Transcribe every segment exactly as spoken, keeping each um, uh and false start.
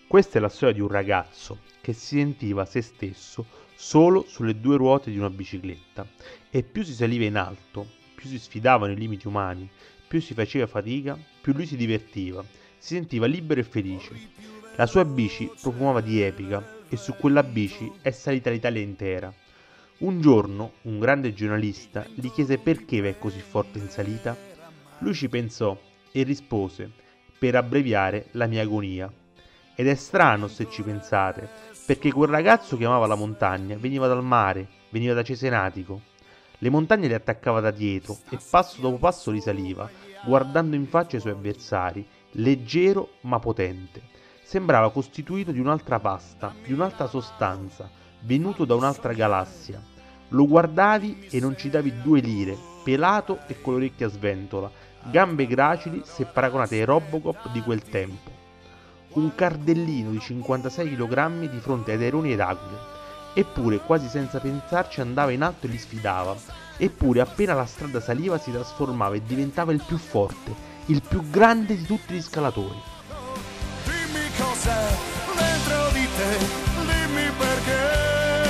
Questa è la storia di un ragazzo che si sentiva se stesso solo sulle due ruote di una bicicletta e più si saliva in alto, più si sfidavano i limiti umani, più si faceva fatica, più lui si divertiva, si sentiva libero e felice. La sua bici profumava di epica e su quella bici è salita l'Italia intera. Un giorno un grande giornalista gli chiese perché è così forte in salita. Lui ci pensò e rispose: per abbreviare la mia agonia. Ed è strano se ci pensate, perché quel ragazzo che amava la montagna veniva dal mare, veniva da Cesenatico. Le montagne le attaccava da dietro e passo dopo passo risaliva, guardando in faccia i suoi avversari, leggero ma potente. Sembrava costituito di un'altra pasta, di un'altra sostanza, venuto da un'altra galassia. Lo guardavi e non ci davi due lire, pelato e con le orecchie a sventola, gambe gracili se paragonate ai Robocop di quel tempo. Un cardellino di cinquantasei chilogrammi di fronte ai aironi ed aquile. Eppure, quasi senza pensarci, andava in alto e li sfidava. Eppure, appena la strada saliva, si trasformava e diventava il più forte, il più grande di tutti gli scalatori. Dimmi cos'è dentro di te, dimmi perché.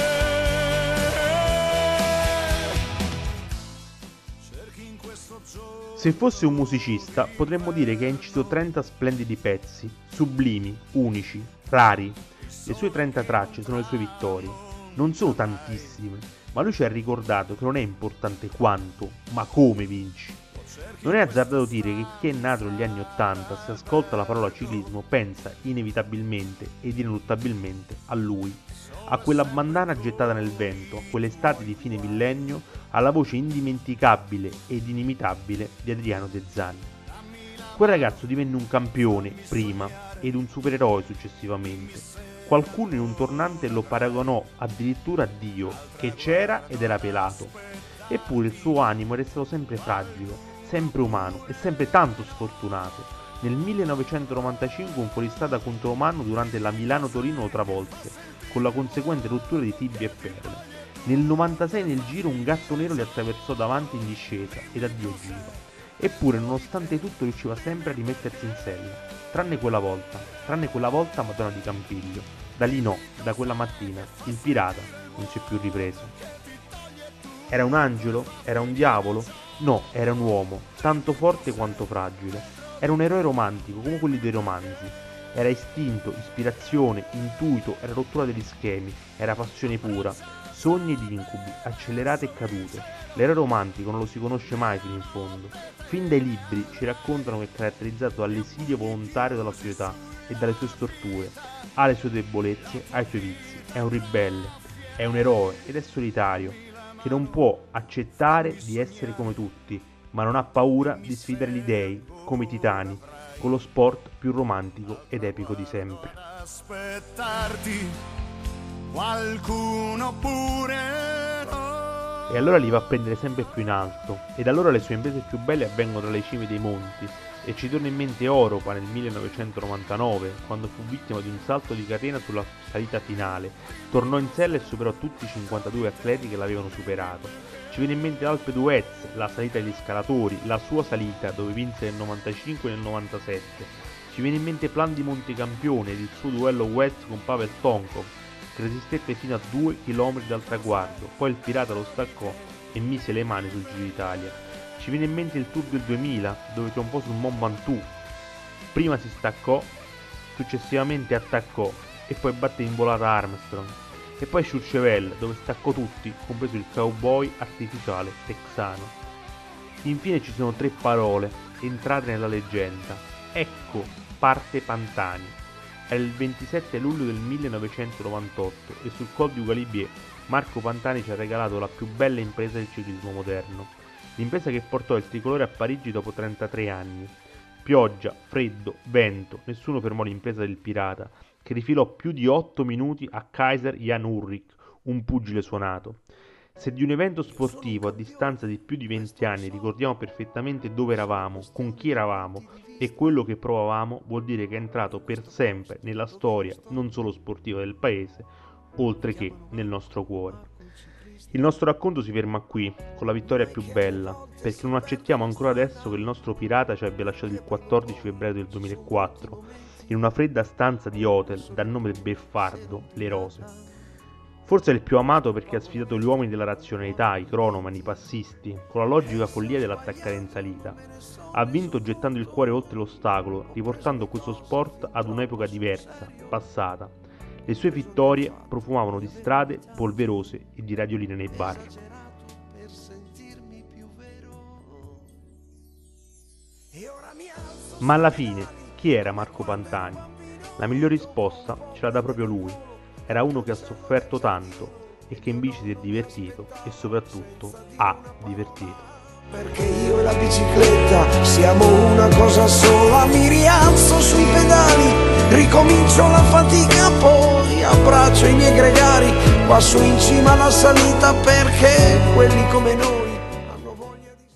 Se fosse un musicista, potremmo dire che ha inciso trenta splendidi pezzi, sublimi, unici, rari. Le sue trenta tracce sono le sue vittorie. Non sono tantissime, ma lui ci ha ricordato che non è importante quanto, ma come vinci. Non è azzardato dire che chi è nato negli anni ottanta, se ascolta la parola ciclismo, pensa inevitabilmente ed ineluttabilmente a lui, a quella bandana gettata nel vento, a quell'estate di fine millennio, alla voce indimenticabile ed inimitabile di Adriano De Zani. Quel ragazzo divenne un campione prima ed un supereroe successivamente. Qualcuno in un tornante lo paragonò addirittura a Dio, che c'era ed era pelato. Eppure il suo animo era stato sempre fragile, sempre umano e sempre tanto sfortunato. Nel millenovecentonovantacinque un fuoristrada contro umano durante la Milano-Torino lo travolse, con la conseguente rottura di tibia e perle. Nel novantasei nel Giro un gatto nero li attraversò davanti in discesa ed addio Giro. Eppure nonostante tutto riusciva sempre a rimettersi in sella, tranne quella volta, tranne quella volta a Madonna di Campiglio. Da lì no, da quella mattina, il pirata non si è più ripreso. Era un angelo? Era un diavolo? No, era un uomo, tanto forte quanto fragile. Era un eroe romantico, come quelli dei romanzi. Era istinto, ispirazione, intuito, era rottura degli schemi, era passione pura, sogni ed incubi, accelerate e cadute. L'eroe romantico non lo si conosce mai fino in fondo. Fin dai libri ci raccontano che è caratterizzato dall'esilio volontario della società e dalle sue storture. Ha le sue debolezze, ha i suoi vizi, è un ribelle, è un eroe ed è solitario, che non può accettare di essere come tutti, ma non ha paura di sfidare gli dei, come i titani, con lo sport più romantico ed epico di sempre. Aspettarti qualcuno pure no. E allora li va a prendere sempre più in alto, ed allora le sue imprese più belle avvengono tra le cime dei monti, e ci torna in mente Oropa nel millenovecentonovantanove, quando fu vittima di un salto di catena sulla salita finale, tornò in sella e superò tutti i cinquantadue atleti che l'avevano superato. Ci viene in mente Alpe d'Huez, la salita degli scalatori, la sua salita dove vinse nel novantacinque e nel novantasette. Ci viene in mente Plan di Montecampione ed il suo duello Huez con Pavel Tonkov, che resistette fino a due chilometri dal traguardo, poi il pirata lo staccò e mise le mani sul Giro d'Italia. Ci viene in mente il Tour del duemila, dove trionfò sul Mont Ventoux. Prima si staccò, successivamente attaccò e poi batté in volata Armstrong. E poi Courchevel, dove staccò tutti, compreso il cowboy artificiale texano. Infine ci sono tre parole, entrate nella leggenda. Ecco, parte Pantani. Era il ventisette luglio del millenovecentonovantotto e sul Col du Galibier Marco Pantani ci ha regalato la più bella impresa del ciclismo moderno. L'impresa che portò il tricolore a Parigi dopo trentatré anni. Pioggia, freddo, vento, nessuno fermò l'impresa del pirata, che rifilò più di otto minuti a Kaiser Jan Ullrich, un pugile suonato. Se di un evento sportivo a distanza di più di venti anni ricordiamo perfettamente dove eravamo, con chi eravamo e quello che provavamo, vuol dire che è entrato per sempre nella storia non solo sportiva del paese, oltre che nel nostro cuore. Il nostro racconto si ferma qui, con la vittoria più bella, perché non accettiamo ancora adesso che il nostro pirata ci abbia lasciato il quattordici febbraio del duemilaquattro in una fredda stanza di hotel dal nome beffardo Le Rose. Forse è il più amato perché ha sfidato gli uomini della razionalità, i cronomani, i passisti, con la logica follia dell'attaccare in salita. Ha vinto gettando il cuore oltre l'ostacolo, riportando questo sport ad un'epoca diversa, passata. Le sue vittorie profumavano di strade polverose e di radioline nei bar. Ma alla fine, chi era Marco Pantani? La miglior risposta ce la dà proprio lui. Era uno che ha sofferto tanto e che in bici si è divertito e soprattutto ha divertito. Perché io e la bicicletta siamo una cosa sola, mi rialzo sui pedali, ricomincio la fatica, poi abbraccio i miei gregari qua su in cima alla salita, perché quelli come noi hanno voglia di...